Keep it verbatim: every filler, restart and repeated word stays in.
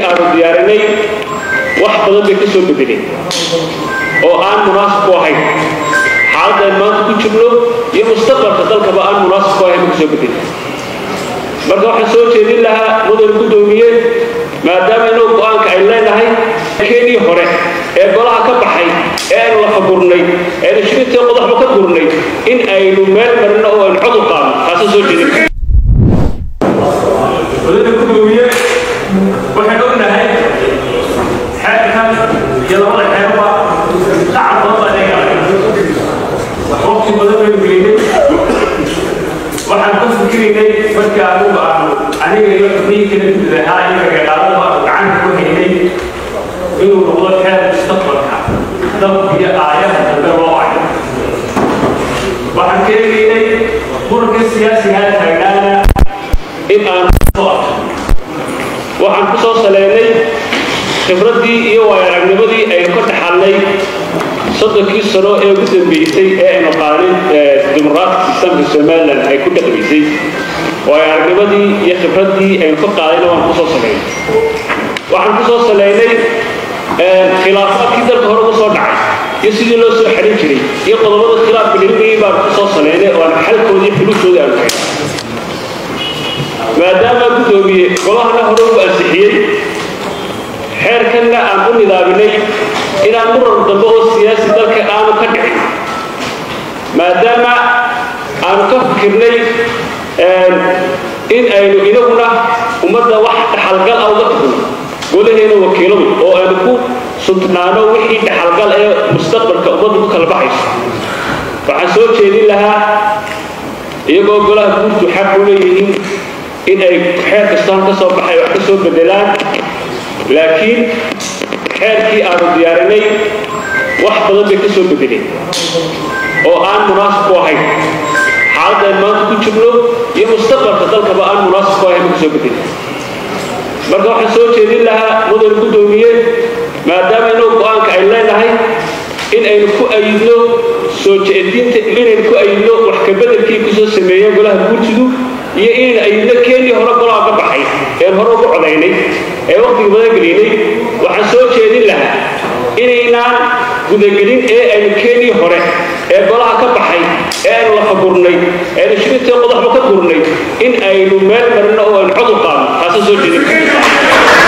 aanu diyaarinay wax badan bay ka soo bedeleen oo aan munaasib ku ahayn xaaladda aan maanta ku jirno iyo mustaqbalka dalkaba aan munaasib ku ahayn ka soo bedeleen marka waxaan soo jeedin lahaa mudan gudoomiye maadaama inuu go'aanka ay leenahay keenii hore ee golaha ka baxay ee aynu la fagurnay ee aynu shirintee qodaxba ka gurnay in aynu meel marino oo aynu cod u qaadno taasoo soo jeedin mudan gudoomiye waxaan ognahay xeerkan iyo labada xeerba lacag badan baa laga galay waqti badan baynu gelinay waxaan ka fikiraynay markii anugu aanu aniga iyo xubnihii kala gudahaa iyo kagaqaadaba aanu gacanta ku haynay inuu noqdo xeer mustaqbalka dalka iyo aayaha dambe loo wacayo waxaan ka eegaynay muranka siyaasigaa taagnaana in aan waxaan ku soo saleynay khibraddii iyo waayo-aragnimadii aynu ka dhaxalnay soddonkii sano ee ugu dambeysay ee aynu qaanin dimuqraadka sistamka somalilan ay ku dhaqmaysay waayo-aragnimadii iyo khibraddii aynu ka qaadayna waan ku soo saleynay waxaan ku soo saleynay khilaafaadkii dalka hore uga soo dhacay iyo sidii loo soo xarin jiray iyo qodobada khilaafka dhalimayay baan ku soo saleynay oo aan xalkoodii xuluushooda aanu kayn maadaama gudoomiye golahana hore ugu ansixiyey xeerkanna aan u nidaaminay inaan muran dambe oo siyaasi dalka aanu ka dhicin maadaama aanu ka fikirnay in aynu inaguna ummadda wax dhaxalgal ah uga tagno golaheena wakiiladu oo aynu ku sugnaano wixii dhaxalgal ee mustaqbalka ummaddu ku kala baxayso waxaan soo jeedin lahaa iyagoo golaha guurtu xaq u leeyihiin in ay xeer kastaan ka soo baxay wax ka soo bedelaan laakiin xeerkii aanu diyaarinay wax badan bay ka soo bedeleen oo aan munaasib ku ahayn xaaladda aan maanta ku jirno iyo mustaqbalka dalkaba aan munaasib ku ahayn ka soo bedeleen marka waxaan soo jeedin lahaa mudan gudoomiye maadaama inuu go'aanka ay leenahay in aynu ku ayidno soo jeedinta inaynu ku ayidno wax ka bedelkii ku soo sameeyeen golaha guurtidu iyo inaynu ayidno keenii hore golaha ka baxay ee hore ugu codaynay ee waqtiga badan gelinay waxaan soo jeedin lahaa inaynaan gudagelin ee aynu keenii hore ee golaha ka baxay ee aynu la fagurnay ee aynu shirintee qodaxba ka gurnay in aynu meel marino oo aynu cod u qaadno taasoo soo jeedin